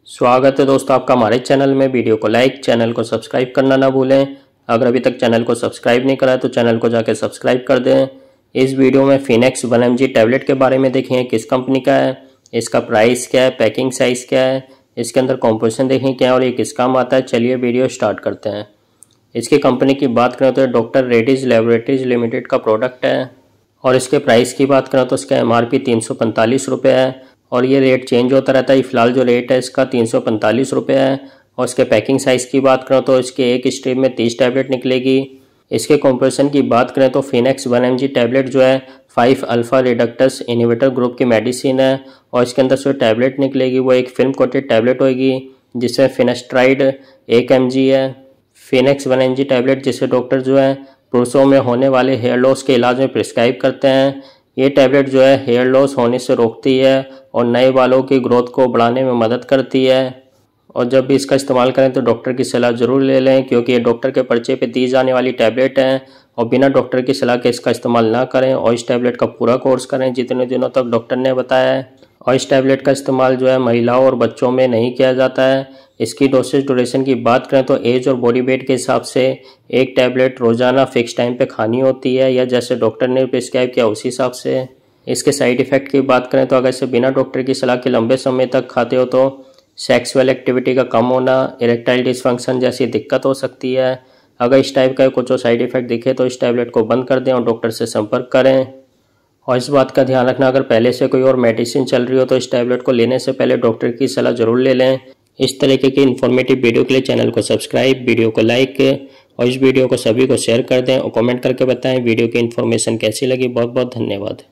स्वागत है दोस्तों आपका हमारे चैनल में। वीडियो को लाइक, चैनल को सब्सक्राइब करना ना भूलें। अगर अभी तक चैनल को सब्सक्राइब नहीं करा है तो चैनल को जाके सब्सक्राइब कर दें। इस वीडियो में फिनेक्स 1mg टैबलेट के बारे में देखें, किस कंपनी का है, इसका प्राइस क्या है, पैकिंग साइज़ क्या है, इसके अंदर कॉम्पोजिशन देखें क्या है और ये किस काम आता है। चलिए वीडियो स्टार्ट करते हैं। इसकी कंपनी की बात करें तो डॉक्टर रेड्डीज लैबोरेटरीज लिमिटेड का प्रोडक्ट है और इसके प्राइस की बात करें तो इसका MRP 345 रुपये है और ये रेट चेंज होता रहता है। फिलहाल जो रेट है इसका 345 रुपये है। और इसके पैकिंग साइज़ की बात करें तो इसके एक स्ट्रिप में 30 टैबलेट निकलेगी। इसके कॉम्पोजिशन की बात करें तो फिनेक्स 1mg टैबलेट जो है 5 अल्फा रिडक्टस इनहिबिटर ग्रुप की मेडिसिन है और इसके अंदर जो टैबलेट निकलेगी वो एक फिल्म कोटेड टैबलेट होगी जिसमें फिनेस्ट्राइड 1 mg है। फिनेक्स 1mg टैबलेट जिसे डॉक्टर जो है पुरुषों में होने वाले हेयर लॉस के इलाज में प्रिस्क्राइब करते हैं। ये टैबलेट जो है हेयर लॉस होने से रोकती है और नए बालों की ग्रोथ को बढ़ाने में मदद करती है। और जब भी इसका इस्तेमाल करें तो डॉक्टर की सलाह ज़रूर ले लें, क्योंकि ये डॉक्टर के पर्चे पे दी जाने वाली टैबलेट है और बिना डॉक्टर की सलाह के इसका इस्तेमाल ना करें और इस टैबलेट का पूरा कोर्स करें जितने दिनों तक डॉक्टर ने बताया है। और इस टैबलेट का इस्तेमाल जो है महिलाओं और बच्चों में नहीं किया जाता है। इसकी डोसेज ड्यूरेशन की बात करें तो एज और बॉडी वेट के हिसाब से एक टैबलेट रोज़ाना फिक्स टाइम पे खानी होती है या जैसे डॉक्टर ने प्रिस्क्राइब किया उसी हिसाब से। इसके साइड इफ़ेक्ट की बात करें तो अगर इसे बिना डॉक्टर की सलाह के लंबे समय तक खाते हो तो सेक्सुअल एक्टिविटी का कम होना, इरेक्टाइल डिसफंक्शन जैसी दिक्कत हो सकती है। अगर इस टाइप का कुछ साइड इफ़ेक्ट दिखे तो इस टैबलेट को बंद कर दें और डॉक्टर से संपर्क करें। और इस बात का ध्यान रखना, अगर पहले से कोई और मेडिसिन चल रही हो तो इस टैबलेट को लेने से पहले डॉक्टर की सलाह ज़रूर ले लें। इस तरीके की इन्फॉर्मेटिव वीडियो के लिए चैनल को सब्सक्राइब, वीडियो को लाइक और इस वीडियो को सभी को शेयर कर दें और कमेंट करके बताएं वीडियो की इन्फॉर्मेशन कैसी लगी। बहुत बहुत धन्यवाद।